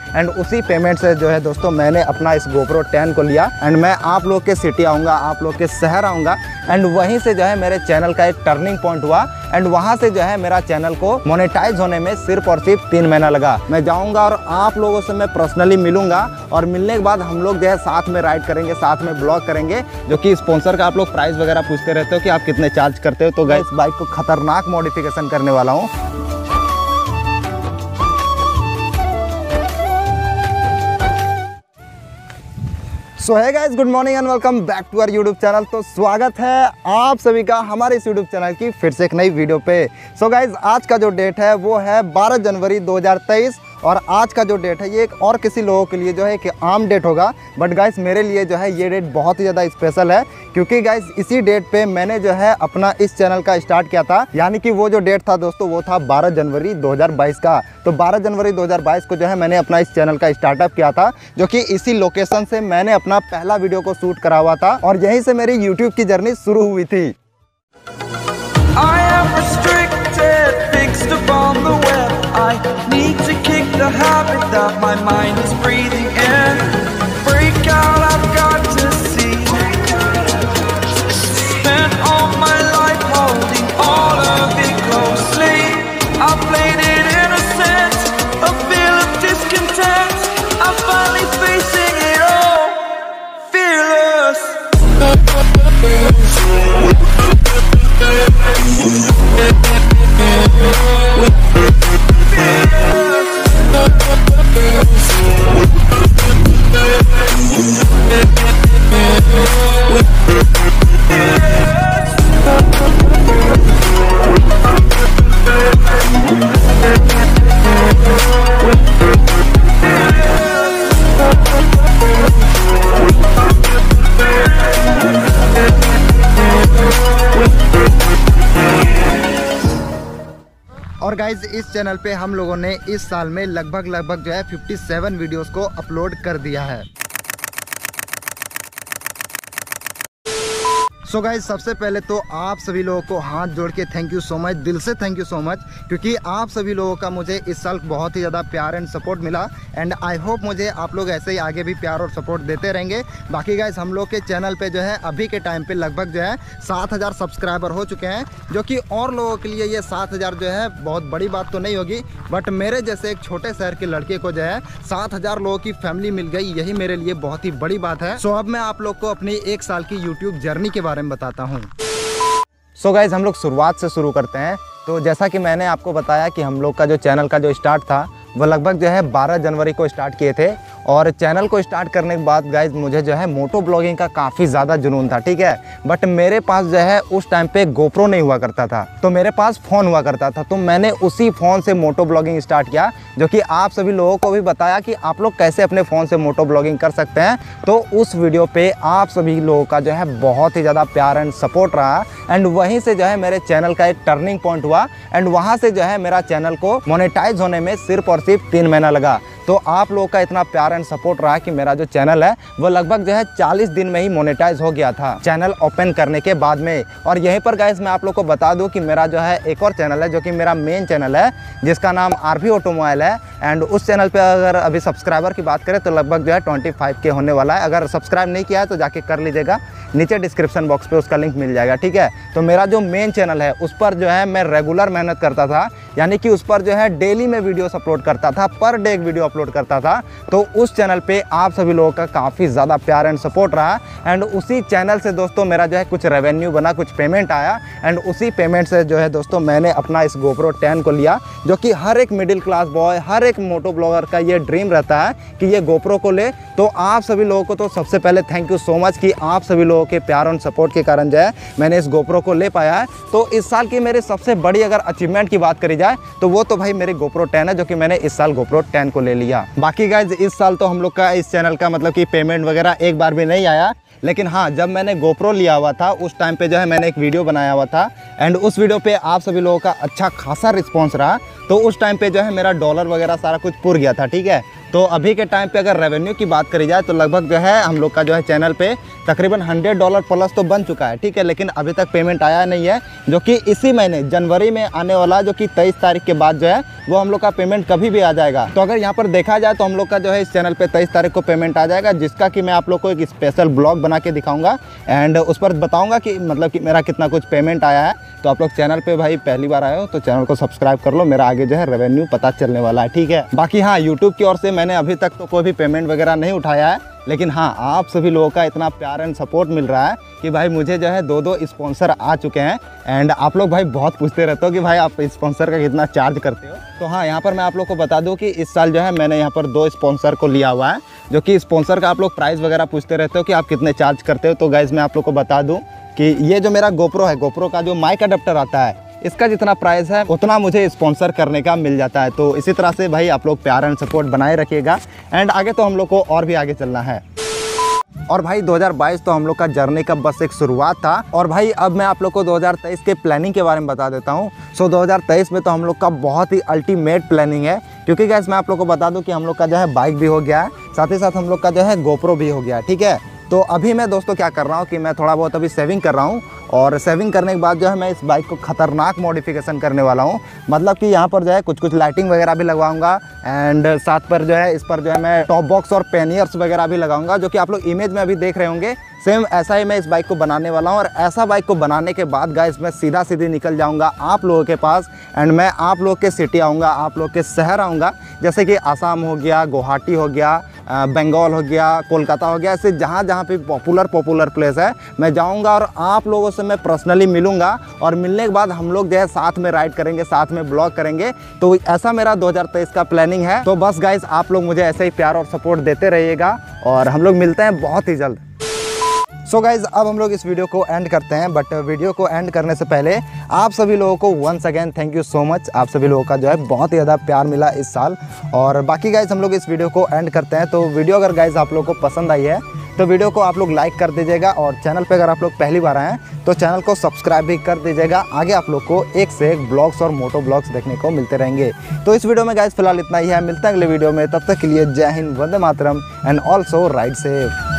And उसी payment से जो है दोस्तों मैंने अपना इस GoPro 10 को लिया एंड मैं आप लोग के सिटी आऊँगा, आप लोग के शहर आऊँगा एंड वहीं से जो है मेरे चैनल का एक टर्निंग पॉइंट हुआ एंड वहाँ से जो है मेरा चैनल को मोनेटाइज होने में सिर्फ और सिर्फ 3 महीना लगा। मैं जाऊँगा और आप लोगों से मैं पर्सनली मिलूंगा और मिलने के बाद हम लोग जो है साथ में राइड करेंगे, साथ में ब्लॉग करेंगे। जो कि स्पॉन्सर का आप लोग प्राइस वगैरह पूछते रहते हो कि आप कितने चार्ज करते हो, तो गाइस इस बाइक को खतरनाक मॉडिफिकेशन करने वाला हूँ। सो है guys, good morning and welcome back to our YouTube channel. तो स्वागत है आप सभी का हमारे इस यूट्यूब चैनल की फिर से एक नई वीडियो पे। सो गाइस, आज का जो डेट है वो है 12 जनवरी 2023 और आज का जो डेट है ये एक और किसी लोगों के लिए जो है एक आम डेट होगा, बट गाइस मेरे लिए जो है ये डेट बहुत ही ज़्यादा स्पेशल है क्योंकि गाइस इसी डेट पे मैंने जो है अपना इस चैनल का स्टार्ट किया था। यानी कि वो जो डेट था दोस्तों वो था 12 जनवरी 2022 का। तो 12 जनवरी 2022 को जो है मैंने अपना इस चैनल का स्टार्टअप किया था, जो कि इसी लोकेशन से मैंने अपना पहला वीडियो को शूट करा हुआ था और यहीं से मेरी यूट्यूब की जर्नी शुरू हुई थी। I need to kick the habit that my mind is breathing in. Break out, I've got to see. Spent all my life holding all of it closely. I played it innocent, a feel of discontent. I'm finally facing it all, fearless. और guys इस channel पे हम लोगों ने इस साल में लगभग जो है 57 वीडियोस को अपलोड कर दिया है। सो गाइज सबसे पहले तो आप सभी लोगों को हाथ जोड़ के थैंक यू सो मच, दिल से थैंक यू सो मच, क्योंकि आप सभी लोगों का मुझे इस साल बहुत ही ज़्यादा प्यार एंड सपोर्ट मिला एंड आई होप मुझे आप लोग ऐसे ही आगे भी प्यार और सपोर्ट देते रहेंगे। बाकी गाइज हम लोग के चैनल पे जो है अभी के टाइम पे लगभग जो है 7000 सब्सक्राइबर हो चुके हैं, जो कि और लोगों के लिए ये 7000 जो है बहुत बड़ी बात तो नहीं होगी, बट मेरे जैसे एक छोटे शहर के लड़के को जो है 7000 लोगों की फैमिली मिल गई, यही मेरे लिए बहुत ही बड़ी बात है। सो अब मैं आप लोग को अपनी 1 साल की यूट्यूब जर्नी के बारे में बताता हूँ। सो गाइज हम लोग शुरुआत से शुरू करते हैं। तो जैसा कि मैंने आपको बताया कि हम लोग का जो चैनल का जो स्टार्ट था वो लगभग जो है 12 जनवरी को स्टार्ट किए थे और चैनल को स्टार्ट करने के बाद गाइज मुझे जो है मोटो ब्लॉगिंग का काफ़ी ज़्यादा जुनून था, ठीक है। बट मेरे पास जो है उस टाइम पे GoPro नहीं हुआ करता था, तो मेरे पास फ़ोन हुआ करता था, तो मैंने उसी फ़ोन से मोटो ब्लॉगिंग स्टार्ट किया, जो कि आप सभी लोगों को भी बताया कि आप लोग कैसे अपने फ़ोन से मोटो ब्लॉगिंग कर सकते हैं। तो उस वीडियो पर आप सभी लोगों का जो है बहुत ही ज़्यादा प्यार एंड सपोर्ट रहा एंड वहीं से जो है मेरे चैनल का एक टर्निंग पॉइंट हुआ एंड वहाँ से जो है मेरा चैनल को मोनेटाइज होने में सिर्फ और सिर्फ 3 महीना लगा। तो आप लोगों का इतना प्यार एंड सपोर्ट रहा कि मेरा जो चैनल है वो लगभग जो है 40 दिन में ही मोनेटाइज हो गया था चैनल ओपन करने के बाद में। और यहीं पर गाइस मैं आप लोग को बता दूं कि मेरा जो है एक और चैनल है जो कि मेरा मेन चैनल है, जिसका नाम RV ऑटोमोबाइल है एंड उस चैनल पे अगर अभी सब्सक्राइबर की बात करें तो लगभग जो है 25K होने वाला है। अगर सब्सक्राइब नहीं किया है तो जाके कर लीजिएगा, नीचे डिस्क्रिप्शन बॉक्स पे उसका लिंक मिल जाएगा, ठीक है। तो मेरा जो मेन चैनल है उस पर जो है मैं रेगुलर मेहनत करता था, यानी कि उस पर जो है डेली में वीडियोस अपलोड करता था, पर डे एक वीडियो अपलोड करता था। तो उस चैनल पे आप सभी लोगों का काफ़ी ज़्यादा प्यार एंड सपोर्ट रहा एंड उसी चैनल से दोस्तों मेरा जो है कुछ रेवेन्यू बना, कुछ पेमेंट आया एंड उसी पेमेंट से जो है दोस्तों मैंने अपना इस GoPro 10 को लिया, जो कि हर एक मिडिल क्लास बॉय, हर एक मोटो ब्लॉगर का ये ड्रीम रहता है कि ये GoPro को ले। तो आप सभी लोगों को तो सबसे पहले थैंक यू सो मच कि आप सभी लोगों के प्यार और सपोर्ट के कारण जो है मैंने इस GoPro को ले पाया है। तो इस साल की मेरी सबसे बड़ी अगर अचीवमेंट की बात करी जाए तो वो तो भाई मेरी GoPro 10 है, जो कि मैंने इस साल GoPro 10 को ले लिया। बाकी गाइज इस साल तो हम लोग का इस चैनल का मतलब कि पेमेंट वगैरह एक बार भी नहीं आया, लेकिन हाँ जब मैंने GoPro लिया हुआ था उस टाइम पे जो है मैंने एक वीडियो बनाया हुआ था एंड उस वीडियो पे आप सभी लोगों का अच्छा खासा रिस्पॉन्स रहा। तो उस टाइम पे जो है मेरा डॉलर वगैरह सारा कुछ पुर गया था, ठीक है। तो अभी के टाइम पे अगर रेवेन्यू की बात करी जाए तो लगभग जो है हम लोग का जो है चैनल पे तकरीबन $100 प्लस तो बन चुका है, ठीक है। लेकिन अभी तक पेमेंट आया नहीं है, जो कि इसी महीने जनवरी में आने वाला, जो कि 23 तारीख के बाद जो है वो हम लोग का पेमेंट कभी भी आ जाएगा। तो अगर यहाँ पर देखा जाए तो हम लोग का जो है इस चैनल पे 23 तारीख को पेमेंट आ जाएगा, जिसका कि मैं आप लोग को एक स्पेशल ब्लॉग बना के दिखाऊंगा एंड उस पर बताऊंगा कि मतलब कि मेरा कितना कुछ पेमेंट आया है। तो आप लोग चैनल पे भाई पहली बार आए हो तो चैनल को सब्सक्राइब कर लो, मेरा आगे जो है रेवेन्यू पता चलने वाला है, ठीक है। बाकी हाँ, यूट्यूब की ओर से मैंने अभी तक तो कोई भी पेमेंट वगैरह नहीं उठाया है, लेकिन हाँ आप सभी लोगों का इतना प्यार एंड सपोर्ट मिल रहा है कि भाई मुझे जो है 2 स्पॉन्सर आ चुके हैं। एंड आप लोग भाई बहुत पूछते रहते हो कि भाई आप स्पॉन्सर का कितना चार्ज करते हो। तो हाँ, यहाँ पर मैं आप लोग को बता दूं कि इस साल जो है मैंने यहाँ पर 2 स्पॉन्सर को लिया हुआ है, जो कि स्पॉन्सर का आप लोग प्राइस वगैरह पूछते रहते हो कि आप कितने चार्ज करते हो। तो गाइज मैं आप लोग को बता दूँ कि ये जो मेरा गोप्रो है, गोप्रो का जो माइक अडेप्टर आता है, इसका जितना प्राइस है उतना मुझे स्पॉन्सर करने का मिल जाता है। तो इसी तरह से भाई आप लोग प्यार एंड सपोर्ट बनाए रखिएगा एंड आगे तो हम लोग को और भी आगे चलना है। और भाई 2022 तो हम लोग का जर्नी का बस एक शुरुआत था। और भाई अब मैं आप लोग को 2023 के प्लानिंग के बारे में बता देता हूँ। 2023 में तो हम लोग का बहुत ही अल्टीमेट प्लानिंग है, क्योंकि गाइस मैं आप लोग को बता दूं कि हम लोग का जो है बाइक भी हो गया है, साथ ही साथ हम लोग का जो है गोप्रो भी हो गया है, ठीक है। तो अभी मैं दोस्तों क्या कर रहा हूँ कि मैं थोड़ा बहुत अभी सेविंग कर रहा हूँ, और सेविंग करने के बाद जो है मैं इस बाइक को खतरनाक मॉडिफिकेशन करने वाला हूँ। मतलब कि यहाँ पर जो है कुछ लाइटिंग वगैरह भी लगवाऊंगा एंड साथ पर जो है इस पर जो है मैं टॉप बॉक्स और पैनियर्स वगैरह भी लगाऊंगा, जो कि आप लोग इमेज में अभी देख रहे होंगे। सेम ऐसा ही मैं इस बाइक को बनाने वाला हूँ। और ऐसा बाइक को बनाने के बाद गाइस मैं सीधी निकल जाऊँगा आप लोगों के पास एंड मैं आप लोग के सिटी आऊँगा, आप लोग के शहर आऊँगा, जैसे कि आसाम हो गया, गुवाहाटी हो गया, बंगाल हो गया, कोलकाता हो गया, ऐसे जहाँ जहाँ पे पॉपुलर प्लेस है मैं जाऊँगा और आप लोगों से मैं पर्सनली मिलूँगा। और मिलने के बाद हम लोग जो है साथ में राइड करेंगे, साथ में ब्लॉग करेंगे। तो ऐसा मेरा 2023 का प्लानिंग है। तो बस गाइस आप लोग मुझे ऐसे ही प्यार और सपोर्ट देते रहिएगा और हम लोग मिलते हैं बहुत ही जल्द। सो गाइज अब हम लोग इस वीडियो को एंड करते हैं, बट वीडियो को एंड करने से पहले आप सभी लोगों को once again thank you so much. आप सभी लोगों का जो है बहुत ही ज़्यादा प्यार मिला इस साल। और बाकी गाइज हम लोग इस वीडियो को एंड करते हैं। तो वीडियो अगर गाइज आप लोगों को पसंद आई है तो वीडियो को आप लोग लाइक कर दीजिएगा, और चैनल पे अगर आप लोग पहली बार आए हैं तो चैनल को सब्सक्राइब भी कर दीजिएगा। आगे आप लोग को एक से एक ब्लॉग्स और मोटो ब्लॉग्स देखने को मिलते रहेंगे। तो इस वीडियो में गाइज फिलहाल इतना ही है, मिलते हैं अगले वीडियो में। तब तक के लिए जय हिंद, वंदे मातरम एंड ऑल्सो राइड सेफ।